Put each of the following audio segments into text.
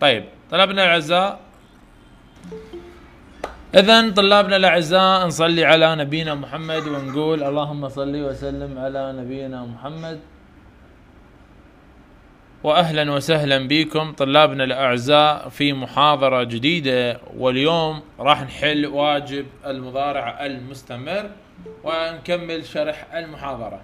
طيب طلابنا الاعزاء، اذا طلابنا الاعزاء نصلي على نبينا محمد ونقول اللهم صل وسلم على نبينا محمد. واهلا وسهلا بكم طلابنا الاعزاء في محاضرة جديدة، واليوم راح نحل واجب المضارع المستمر ونكمل شرح المحاضرة.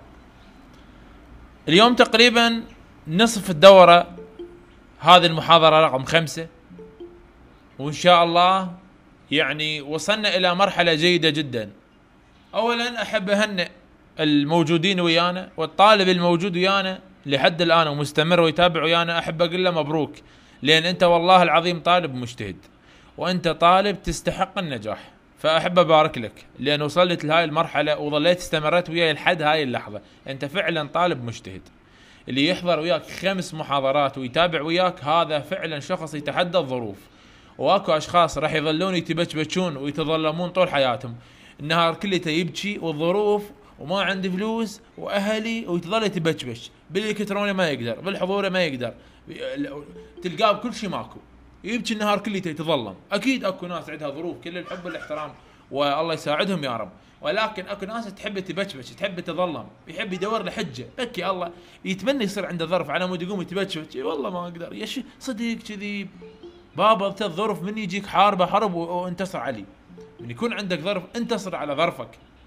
اليوم تقريبا نصف الدورة، هذه المحاضرة رقم 5، وإن شاء الله يعني وصلنا إلى مرحلة جيدة جدا. أولا أحب أهنئ الموجودين ويانا، والطالب الموجود ويانا لحد الآن ومستمر ويتابع ويانا أحب أقول له مبروك، لأن أنت والله العظيم طالب مجتهد، وأنت طالب تستحق النجاح، فأحب أبارك لك لأن وصلت لهاي المرحلة وظليت استمرت وياي لحد هاي اللحظة. أنت فعلا طالب مجتهد. اللي يحضر وياك 5 محاضرات ويتابع وياك هذا فعلا شخص يتحدى الظروف. واكو اشخاص راح يظلون يتبجبجون ويتظلمون طول حياتهم، النهار كله يبكي والظروف وما عندي فلوس واهلي، ويتظل يتبجبج بالالكتروني ما يقدر، بالحضور ما يقدر، تلقاه بكل شيء ماكو، يبكي النهار كله يتظلم. اكيد اكو ناس عندها ظروف، كل الحب والاحترام والله يساعدهم يا رب، ولكن اكو ناس تحب تبجبج، تحب تتظلم، يحب يدور له حجه، بكي الله يتمنى يصير عنده ظرف على مود يقوم يتبجبج، والله ما اقدر يا صديق كذي بابا انت الظرف من يجيك حاربه حرب وانتصر علي، من يكون عندك ظرف انتصر على ظرفك.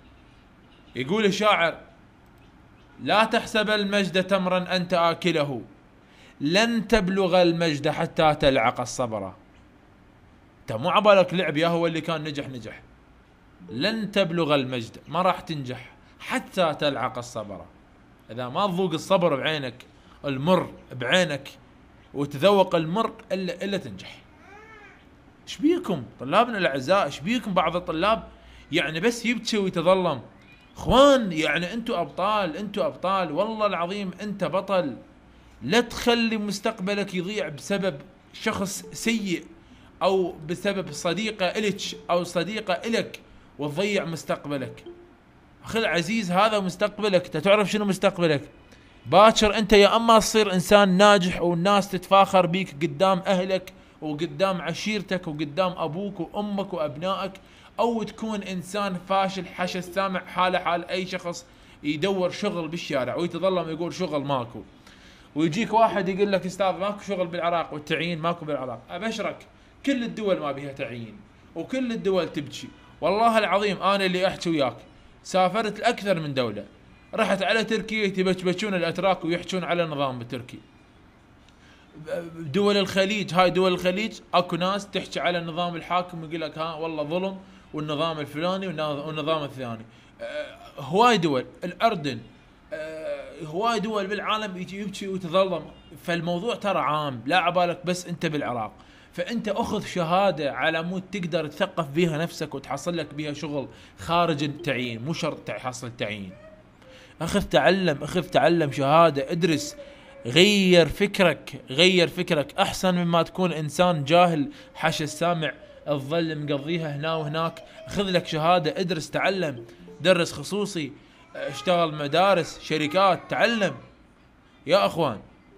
يقول الشاعر: لا تحسب المجد تمرا انت اكله، لن تبلغ المجد حتى تلعق الصبر. انت مو عبالك لعب، يا هو اللي كان نجح، لن تبلغ المجد، ما راح تنجح حتى تلعق الصبر. اذا ما تذوق الصبر بعينك، المر بعينك، وتذوق المر الا تنجح. ايش بيكم طلابنا الاعزاء؟ ايش بيكم بعض الطلاب يعني بس يبكي ويتظلم؟ اخوان يعني انتوا ابطال، والله العظيم انت بطل. لا تخلي مستقبلك يضيع بسبب شخص سيء او بسبب صديقة الك او صديقة الك وتضيع مستقبلك. اخي العزيز هذا مستقبلك، تعرف شنو مستقبلك؟ باكر انت يا اما تصير انسان ناجح والناس تتفاخر بيك قدام اهلك وقدام عشيرتك وقدام ابوك وامك وابنائك، او تكون انسان فاشل حش السامع، حاله حال اي شخص يدور شغل بالشارع ويتظلم يقول شغل ماكو، ويجيك واحد يقول لك استاذ ماكو شغل بالعراق والتعيين ماكو بالعراق. ابشرك كل الدول ما بيها تعيين وكل الدول تبكي. والله العظيم انا اللي احكي وياك سافرت لاكثر من دوله، رحت على تركيا يتبجبجون الاتراك ويحجون على النظام التركي. دول الخليج، هاي دول الخليج اكو ناس تحكي على النظام الحاكم ويقول لك ها والله ظلم، والنظام الفلاني والنظام الثاني. هواي دول، الاردن، هواي دول بالعالم يجي يبكي ويتظلم. فالموضوع ترى عام، لا عبالك بس انت بالعراق. فانت اخذ شهاده على مود تقدر تثقف بها نفسك وتحصل لك بها شغل خارج التعيين، مو شرط تحصل تعيين. اخذ تعلم شهاده، ادرس، غير فكرك احسن مما تكون انسان جاهل حش السامع تظل مقضيها هنا وهناك. خذ لك شهاده، ادرس، تعلم، درس خصوصي، اشتغل مدارس، شركات، تعلم يا اخوان.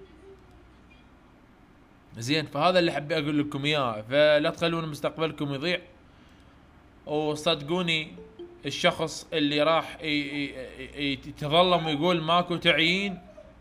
زين، فهذا اللي حبي اقول لكم اياه، فلا تخلون مستقبلكم يضيع. وصدقوني الشخص اللي راح يتظلم ويقول ماكو تعيين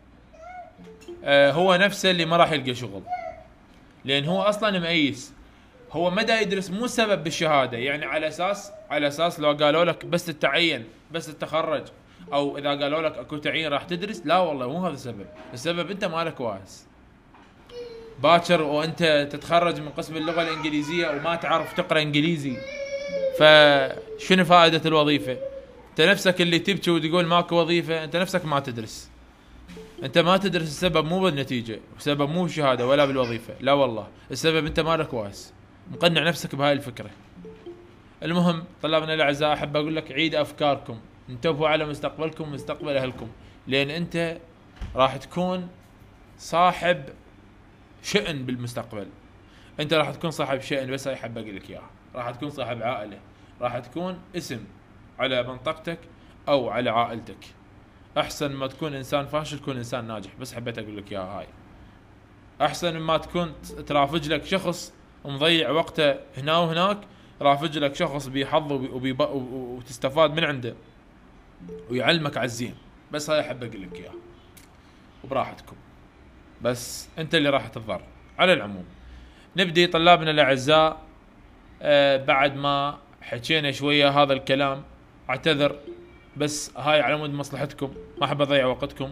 هو نفسه اللي ما راح يلقى شغل، لان هو اصلا مؤيس. هو مدى يدرس مو سبب بالشهاده، يعني على اساس لو قالوا لك بس تتعين بس تتخرج، او اذا قالوا لك اكو تعيين راح تدرس، لا والله مو هذا السبب. السبب انت مالك واعس باكر وانت تتخرج من قسم اللغه الانجليزيه وما تعرف تقرا انجليزي، فشنو فائده الوظيفه؟ انت نفسك اللي تبكي وتقول ماكو وظيفه، انت نفسك ما تدرس. انت ما تدرس، السبب مو بالنتيجه، السبب مو بالشهاده ولا بالوظيفه، لا والله السبب انت مالك واعس، مقنع نفسك بهاي الفكره. المهم طلابنا الاعزاء، احب اقول لك عيد افكاركم، انتبهوا على مستقبلكم ومستقبل اهلكم، لان انت راح تكون صاحب شأن بالمستقبل. انت راح تكون صاحب شأن، بس هاي حب اقول لك اياها، راح تكون صاحب عائله، راح تكون اسم على منطقتك او على عائلتك. احسن ما تكون انسان فاشل، تكون انسان ناجح. بس حبيت اقول لك اياها هاي. احسن مما تكون ترافج لك شخص مضيع وقته هنا وهناك، رافج لك شخص بيحظ وتستفاد من عنده ويعلمك على الزين. بس هاي احب اقول لك اياها وبراحتكم، بس انت اللي راح تضر. على العموم نبدي طلابنا الاعزاء. بعد ما حكينا شويه هذا الكلام اعتذر، بس هاي على مود مصلحتكم، ما احب اضيع وقتكم،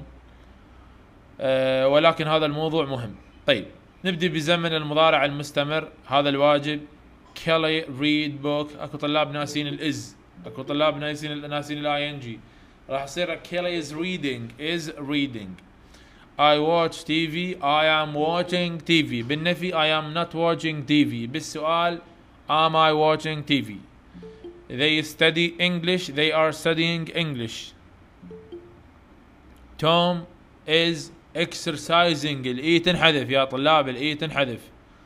ولكن هذا الموضوع مهم. طيب نبدي بزمن المضارع المستمر. هذا الواجب Kelly read book. اكو طلاب ناسين الاز، اكو طلاب ناسين الاي ان جي. راح يصير Kelly is reading. I watch TV. I am watching TV. بالنفي I am not watching TV. بالسؤال am I watching TV. They study English. They are studying English. Tom is exercising. الاي تنحذف يا طلاب، الاي تنحذف.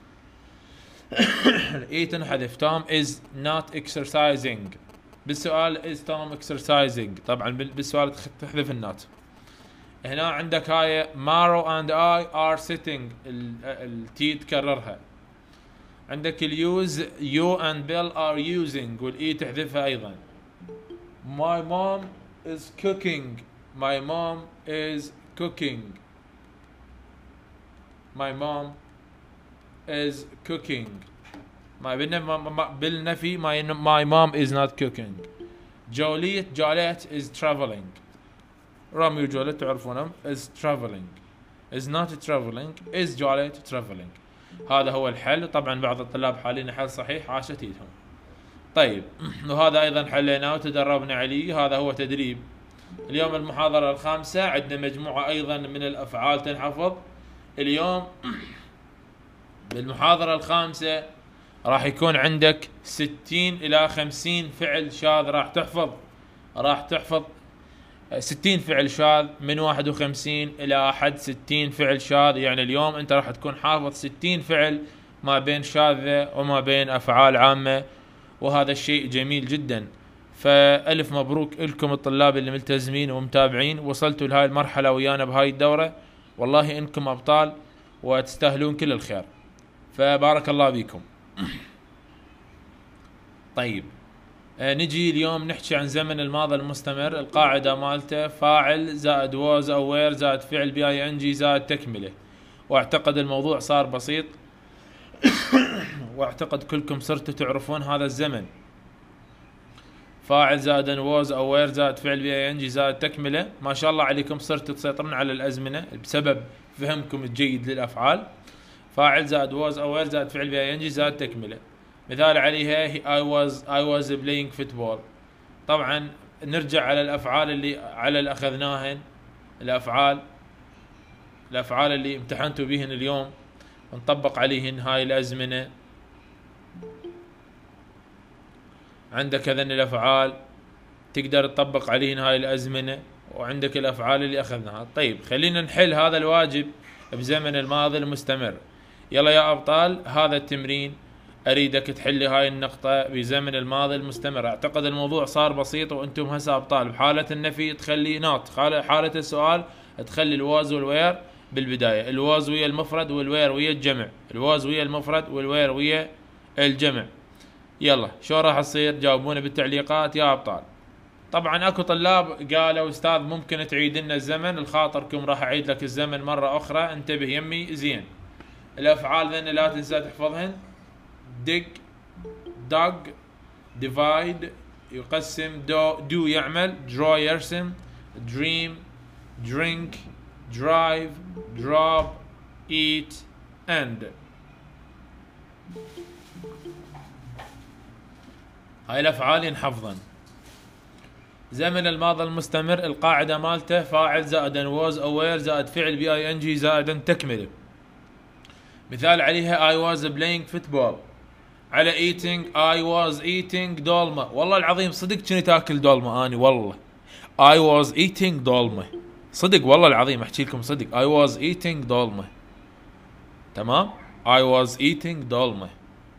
الاي تنحذف. Tom is not exercising. بالسؤال is Tom exercising. طبعا بالسؤال تحذف النات. هنا عندك هاي Maro and I are sitting. التي تكررها. عندك اليوز you and Bill are using، والاي تحذفها ايضا. My mom is cooking. My mom is cooking. My mom is cooking. بالنفي my mom is not cooking. Jolette is traveling. رامي وجوليت تعرفونهم. is traveling. is not traveling. is Jolette traveling. هذا هو الحل. طبعا بعض الطلاب حالين حل صحيح، عاشت ايدهم. طيب وهذا ايضا حليناه وتدربنا عليه. هذا هو تدريب اليوم. المحاضرة الخامسة عندنا مجموعة ايضا من الافعال تنحفظ اليوم. بالمحاضرة الخامسة راح يكون عندك 60 الى 50 فعل شاذ راح تحفظ 60 فعل شاذ، من 51 الى 60 فعل شاذ. يعني اليوم انت راح تكون حافظ 60 فعل ما بين شاذة وما بين افعال عامة، وهذا الشيء جميل جدا. فالف مبروك لكم الطلاب اللي ملتزمين ومتابعين، وصلتوا لهاي المرحلة ويانا بهاي الدورة. والله انكم ابطال وتستاهلون كل الخير، فبارك الله بكم. طيب نجي اليوم نحكي عن زمن الماضي المستمر. القاعدة مالته فاعل زائد was أو were زائد فعل بي ان جي زائد تكملة. واعتقد الموضوع صار بسيط واعتقد كلكم صرتوا تعرفون هذا الزمن. فاعل زائد was أو were زائد فعل بي ان جي زائد تكملة. ما شاء الله عليكم صرتوا تسيطرون على الأزمنة بسبب فهمكم الجيد للأفعال. فاعل زائد was أو were زائد فعل بي ان جي زائد تكملة. مثال عليها I was playing football. طبعا نرجع على الافعال اللي اخذناهن، الافعال اللي امتحنتوا بهن اليوم، نطبق عليهن هاي الازمنه. عندك هذن الافعال تقدر تطبق عليهن هاي الازمنه، وعندك الافعال اللي اخذناها. طيب خلينا نحل هذا الواجب بزمن الماضي المستمر. يلا يا ابطال هذا التمرين اريدك تحلي هاي النقطة بزمن الماضي المستمر. اعتقد الموضوع صار بسيط وانتم هسه ابطال. بحالة النفي تخلي نوت، حالة السؤال تخلي الواز والوير بالبداية. الواز ويا المفرد والوير ويا الجمع. الواز ويا المفرد والوير ويا الجمع. يلا شو راح تصير؟ جاوبونا بالتعليقات يا ابطال. طبعا اكو طلاب قالوا استاذ ممكن تعيد لنا الزمن. الخاطركم راح اعيد لك الزمن مرة اخرى. انتبه يمي زين. الافعال ذن لا تنسى تحفظهن. dig dug divide يقسم do يعمل draw يرسم dream drink drive drop eat end. هاي الافعال ينحفظن. زمن الماضي المستمر القاعدة مالته فاعل زائد was أو were زائد فعل بي اي ان جي زائد تكملة. مثال عليها I was playing football. على eating I was eating دولمة. والله العظيم صدق كني تاكل دولمة اني والله. I was eating دولمة صدق والله العظيم احكي لكم صدق. I was eating دولمة. تمام I was eating دولمة.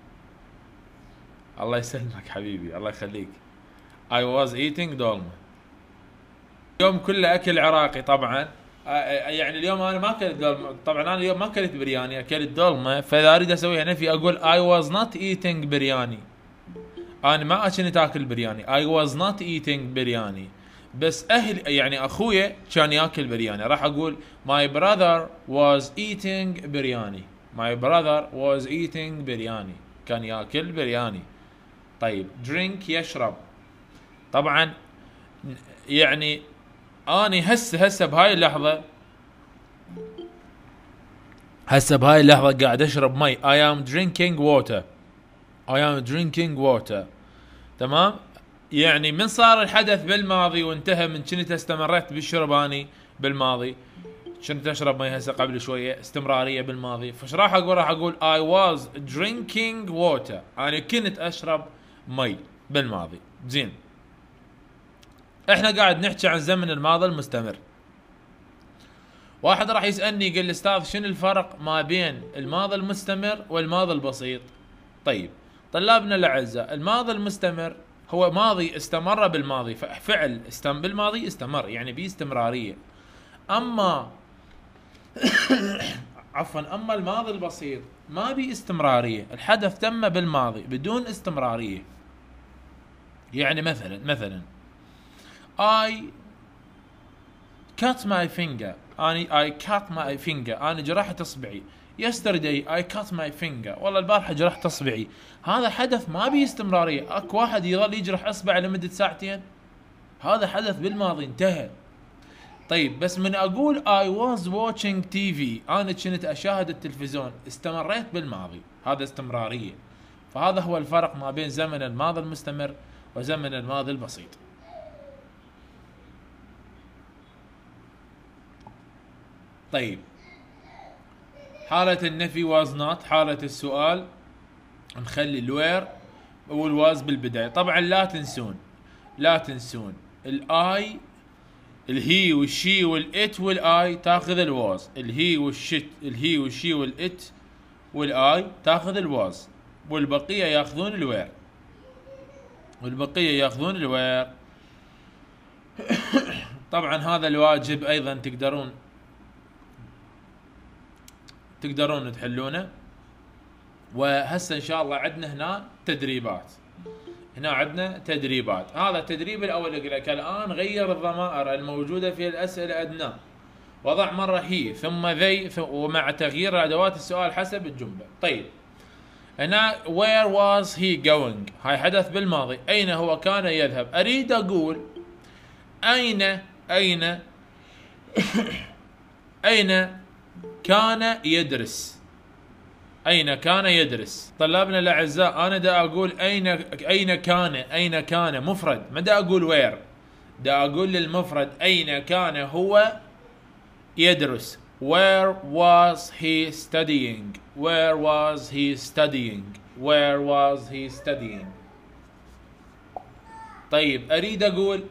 الله يسلمك حبيبي الله يخليك. I was eating دولمة. اليوم كله اكل عراقي طبعا. يعني اليوم انا ما اكلت دولمه، طبعا انا اليوم ما اكلت برياني، اكلت دولمه، فاذا اريد اسويها نفي اقول I was not eating برياني. انا ما كنت اكل برياني، I was not eating برياني. بس اهل يعني اخويا كان ياكل برياني، راح اقول my brother was eating برياني. my brother was eating برياني، كان ياكل برياني. طيب drink يشرب. طبعا يعني اني هسه بهاي اللحظه، قاعد اشرب مي. I am drinking water. I am drinking water. تمام. يعني من صار الحدث بالماضي وانتهى، من كنت استمريت بالشرب اني بالماضي، كنت اشرب مي هسه قبل شويه، استمراريه بالماضي. فايش راح اقول؟ راح اقول I was drinking water. انا كنت اشرب مي بالماضي. زين، احنا قاعد نحكي عن زمن الماضي المستمر. واحد راح يسالني يقول لي استاذ شنو الفرق ما بين الماضي المستمر والماضي البسيط؟ طيب طلابنا الاعزاء، الماضي المستمر هو ماضي استمر بالماضي، فعل بالماضي استمر يعني باستمراريه. اما عفوا، اما الماضي البسيط ما باستمراريه، الحدث تم بالماضي بدون استمراريه. يعني مثلا I cut my finger. I cut my finger. أنا جرحت إصبعي. Yesterday I cut my finger. والله البارحة جرحت إصبعي. هذا حدث ما بيه استمرارية. أكو واحد يظل يجرح إصبعه لمدة ساعتين، هذا حدث بالماضي انتهى. طيب بس من أقول I was watching TV، أنا كنت أشاهد التلفزيون، استمريت بالماضي، هذا استمرارية. فهذا هو الفرق ما بين زمن الماضي المستمر وزمن الماضي البسيط. طيب حالة النفي was not، حالة السؤال نخلي الوير والواز بالبداية. طبعا لا تنسون الاي، الهي والشي والات والاي تاخذ الواز، الهي والشي والات والاي تاخذ الواز، والبقية ياخذون الوير. طبعا هذا الواجب ايضا تقدرون تحلونه. وهسه ان شاء الله عندنا هنا تدريبات. هذا التدريب الاول يقول لك الان غير الضمائر الموجوده في الاسئله ادنى، وضع مره هي ثم ذي ومع تغيير ادوات السؤال حسب الجمله. طيب هنا where was he going، هاي حدث بالماضي، اين هو كان يذهب. اريد اقول اين كان يدرس. طلابنا الاعزاء انا دا اقول اين كان مفرد، ما دا اقول وير، دا اقول للمفرد اين كان هو يدرس. where was he studying. طيب اريد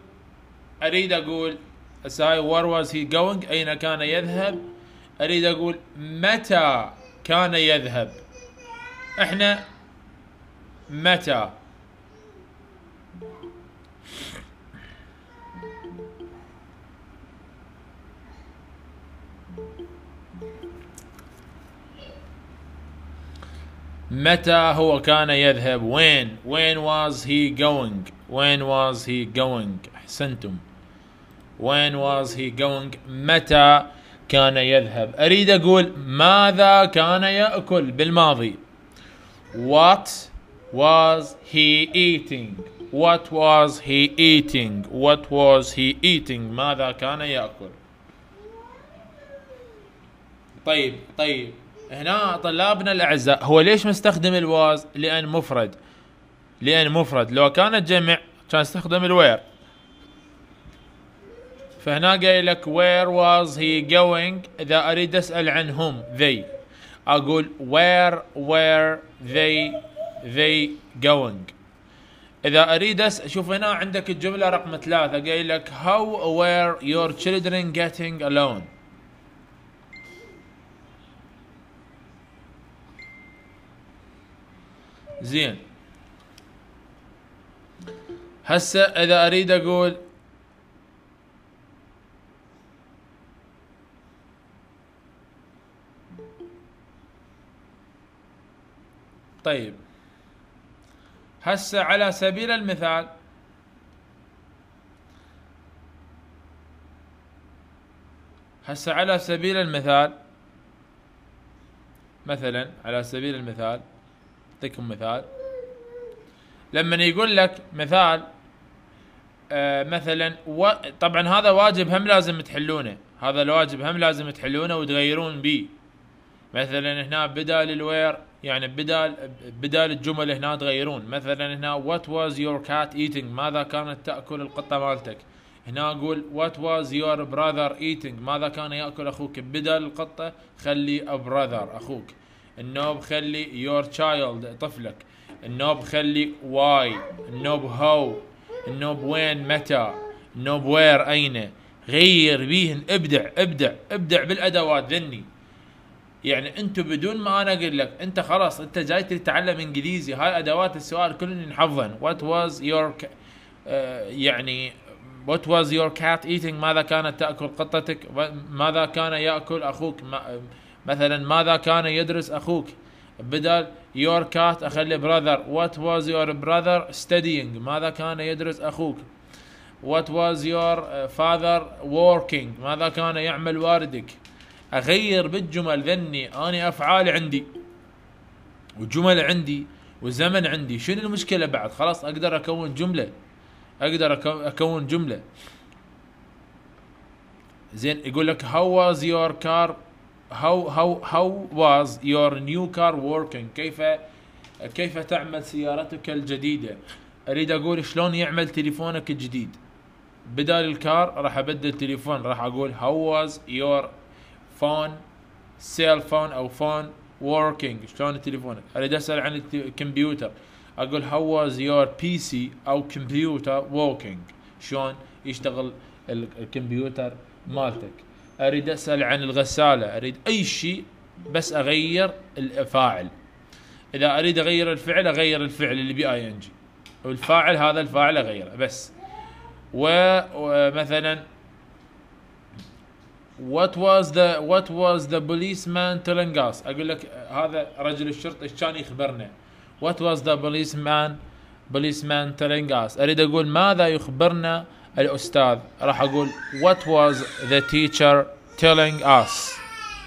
اقول هسه where was he going، اين كان يذهب. اريد اقول متى كان يذهب. احنا متى هو كان يذهب. when was he going. احسنتم. when was he going، متى كان يذهب. اريد اقول ماذا كان يأكل بالماضي. what was he eating. ماذا كان يأكل. طيب هنا طلابنا الاعزاء، هو ليش مستخدم الواز؟ لان مفرد، لو كانت جمع كان استخدم الوير. فهنا قايل لك where was he going. اذا اريد اسال عنهم they اقول where were they going. اذا اريد شوف هنا عندك الجمله رقم 3 قايل لك how were your children getting along. زين، هسه اذا اريد اقول طيب هسه على سبيل المثال مثلا على سبيل المثال اعطيكم مثال. لما يقول لك مثال مثلا طبعا هذا واجب هم لازم تحلونه، هذا الواجب هم لازم تحلونه وتغيرون به. مثلا هنا بدال الوير يعني بدال الجمل هنا تغيرون. مثلا هنا what was your cat eating، ماذا كانت تأكل القطة مالتك. هنا اقول what was your brother eating، ماذا كان يأكل اخوك. بدل القطة خلي a brother اخوك. النوب خلي your child طفلك. النوب خلي why. النوب how. النوب وين متى. النوب where اين. غير بيهن، ابدع بالادوات ذني. يعني انتم بدون ما انا اقول لك، انت خلاص انت جاي تتعلم انجليزي، هاي ادوات السؤال كلن نحفظن. what was your يعني what was your cat eating، ماذا كانت تأكل قطتك. ماذا كان يأكل اخوك. مثلا ماذا كان يدرس اخوك. بدل your cat اخلي brother. what was your brother studying، ماذا كان يدرس اخوك. what was your father working، ماذا كان يعمل والدك. اغير بالجمل ذني. اني افعال عندي وجمل عندي وزمن عندي، شنو المشكلة بعد؟ خلاص اقدر اكون جملة. زين يقول لك how was your car how was your new car working، كيف تعمل سيارتك الجديدة. اريد اقول شلون يعمل تليفونك الجديد. بدال الكار راح ابدل تليفون، راح اقول how was your phone cell phone او phone working، شلون تليفونك. اريد اسال عن الكمبيوتر اقول how was your PC او كمبيوتر working، شلون يشتغل الكمبيوتر مالتك. اريد اسال عن الغسالة، اريد اي شيء بس اغير الفاعل. اذا اريد اغير الفعل اغير الفعل اللي بي اي ان جي، والفاعل هذا الفاعل اغيره بس. ومثلا what was the policeman telling us، اقول لك هذا رجل الشرطة ايش كان يخبرنا. what was the policeman telling us، اريد اقول ماذا يخبرنا الاستاذ، راح اقول what was the teacher telling us.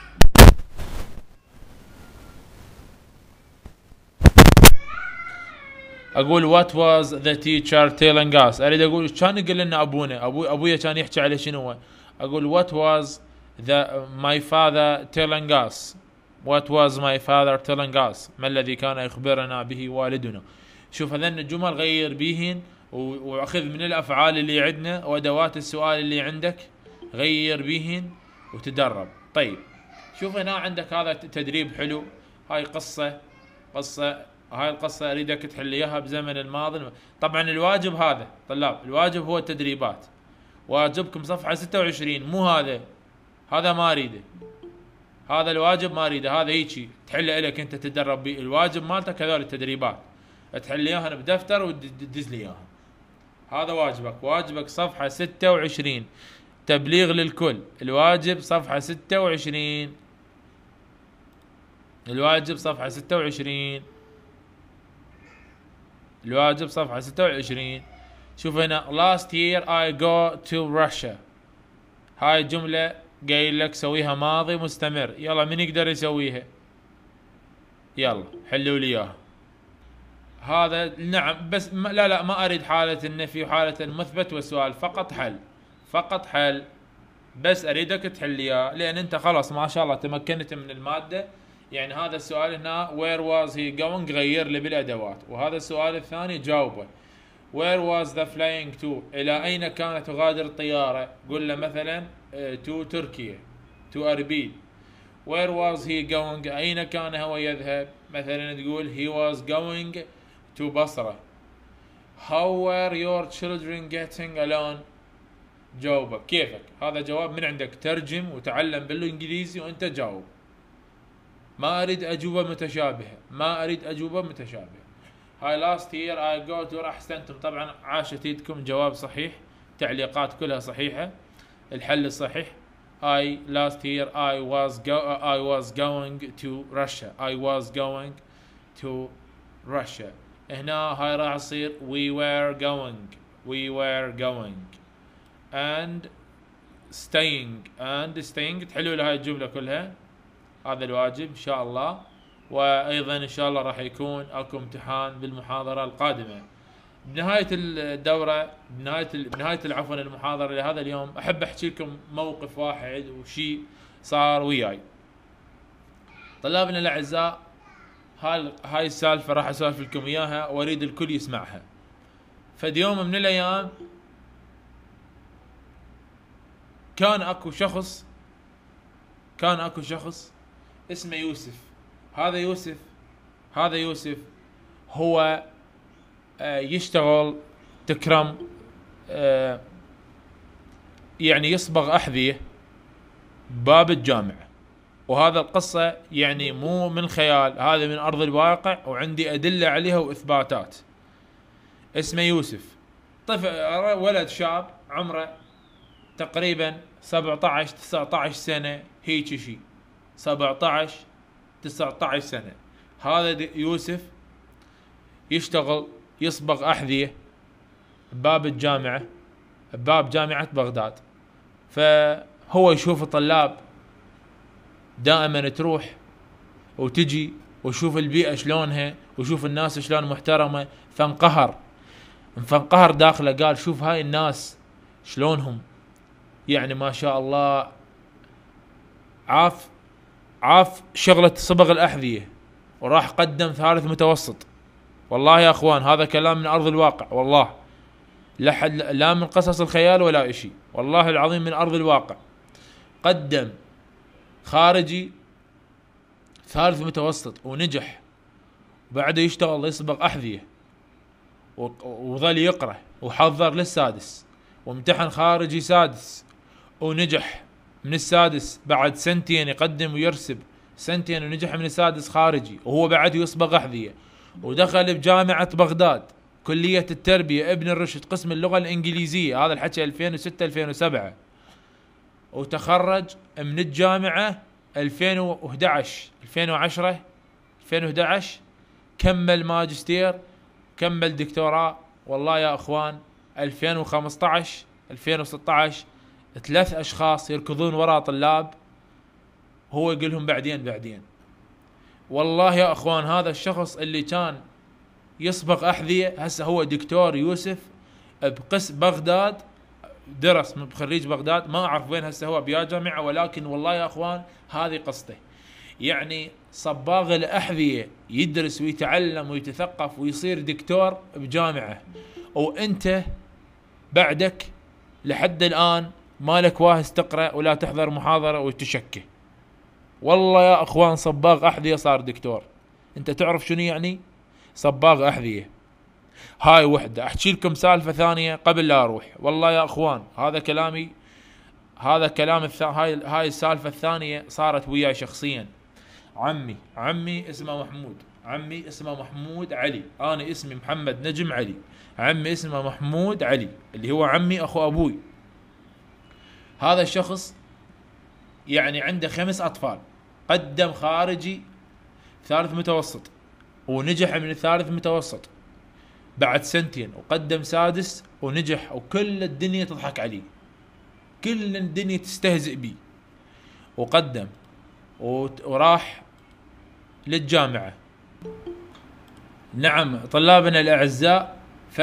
اقول what was the teacher telling us، اريد اقول كان يقول لنا ابونا، ابويا كان يحكي على شنو. اقول what was my father telling us. what was my father telling us، ما الذي كان يخبرنا به والدنا. شوف هذين الجمل غير بيهن، واخذ من الافعال اللي عندنا وادوات السؤال اللي عندك غير بيهن وتدرب. طيب شوف هنا عندك هذا تدريب حلو. هاي قصة هاي القصة اريدك تحل اياها بزمن الماضي. طبعا الواجب هذا طلاب، الواجب هو التدريبات. واجبكم صفحة 26، مو هذا ما اريده، هذا الواجب ما اريده، هذا هيجي تحله لك انت تدرب بيه. الواجب مالتك هذول التدريبات تحل اياها بدفتر وتدز لي اياها. هذا واجبك صفحة 26، تبليغ للكل. الواجب صفحة 26، الواجب صفحة 26، الواجب صفحة 26. شوف هنا last year I go to Russia، هاي الجملة قايل لك سويها ماضي مستمر. يلا من يقدر يسويها؟ يلا حلوا لي اياها. هذا نعم بس لا ما اريد حالة النفي وحالة المثبت والسؤال، فقط حل بس اريدك تحل اياه، لان انت خلاص ما شاء الله تمكنت من المادة. يعني هذا السؤال هنا where was he going غير لي بالادوات، وهذا السؤال الثاني جاوبه where was the flying to، الى اين كانت تغادر الطيارة. قل له مثلا to تركيا to اربيل. where was he going اين كان هو يذهب. مثلا تقول he was going to بصرة. how were your children getting along، جاوبه كيفك. هذا جواب من عندك، ترجم وتعلم بالانجليزي وانت جاوب. ما اريد اجوبة متشابهة. هاي last year I go to، احسنتم طبعا عاشت ايدكم، جواب صحيح، تعليقات كلها صحيحة، الحل الصحيح. last year I was going to Russia. I was going to Russia. هنا هاي راح تصير we were going and staying تحلوا لهاي الجملة كلها. هذا الواجب ان شاء الله. وايضا ان شاء الله راح يكون اكو امتحان بالمحاضرة القادمة. بنهاية الدورة بنهاية عفوا المحاضرة لهذا اليوم احب احكي لكم موقف واحد وشيء صار وياي. طلابنا الاعزاء، هاي السالفة راح اسولف لكم اياها واريد الكل يسمعها. فد يوم من الايام كان اكو شخص اسمه يوسف. هذا يوسف هو يشتغل تكرم، يعني يصبغ أحذية باب الجامعة. وهذا القصة يعني مو من خيال، هذا من أرض الواقع وعندي أدلة عليها وإثباتات. اسمه يوسف، طفل ولد شاب عمره تقريبا 17-19 سنة، هيك شيء 17-19 سنة. هذا يوسف يشتغل يصبغ أحذية بباب الجامعة، بباب جامعة بغداد. فهو يشوف الطلاب دائما تروح وتجي، ويشوف البيئة شلونها، ويشوف الناس شلون محترمة. فانقهر داخله، قال شوف هاي الناس شلونهم، يعني ما شاء الله عاف شغلة صبغ الأحذية. وراح قدم ثالث متوسط. والله يا اخوان هذا كلام من ارض الواقع، والله لا من قصص الخيال ولا اشي، والله العظيم من ارض الواقع. قدم خارجي ثالث متوسط ونجح. بعده يشتغل يصبغ احذية وظل يقرأ وحضر للسادس، وامتحن خارجي سادس ونجح من السادس. بعد سنتين يقدم ويرسب، سنتين ونجح من السادس خارجي، وهو بعد يصبغ أحذية. ودخل بجامعة بغداد كلية التربية ابن الرشد قسم اللغة الإنجليزية. هذا الحكي 2006-2007. وتخرج من الجامعة 2011 كمل ماجستير، كمل دكتوراه. والله يا اخوان 2015-2016 3 اشخاص يركضون وراء طلاب، هو يقول لهم بعدين. والله يا اخوان هذا الشخص اللي كان يصبغ احذية هسه هو دكتور يوسف بقسم بغداد، درس بخريج بغداد. ما اعرف وين هسه هو بيا جامعة، ولكن والله يا اخوان هذه قصته. يعني صباغ الأحذية يدرس ويتعلم ويتثقف ويصير دكتور بجامعة، وانت بعدك لحد الآن مالك واهس تقرأ ولا تحضر محاضرة وتشكي. والله يا اخوان صباغ أحذية صار دكتور. انت تعرف شنو يعني صباغ أحذية؟ هاي وحدة. احكي لكم سالفة ثانية قبل لا اروح. والله يا اخوان هذا كلام هاي السالفة الثانية صارت وياي شخصيا. عمي اسمه محمود علي. انا اسمي محمد نجم علي، عمي اسمه محمود علي اللي هو عمي اخو ابوي. هذا الشخص يعني عنده 5 اطفال، قدم خارجي ثالث متوسط ونجح من الثالث متوسط بعد سنتين، وقدم سادس ونجح، وكل الدنيا تضحك عليه، كل الدنيا تستهزئ بيه. وقدم وراح للجامعة. نعم طلابنا الأعزاء،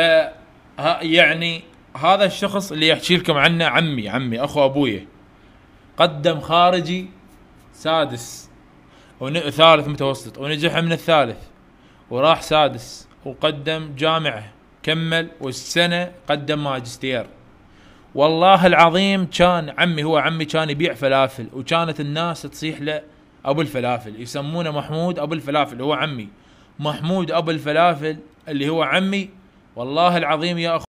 يعني هذا الشخص اللي يحكي لكم عنه عمي أخو أبويه، قدم خارجي سادس ثالث متوسط ونجح من الثالث، وراح سادس وقدم جامعة كمل، والسنة قدم ماجستير. والله العظيم كان عمي كان يبيع فلافل، وكانت الناس تصيح له ابو الفلافل، يسمونه محمود ابو الفلافل. هو عمي محمود ابو الفلافل اللي هو عمي. والله العظيم يا اخو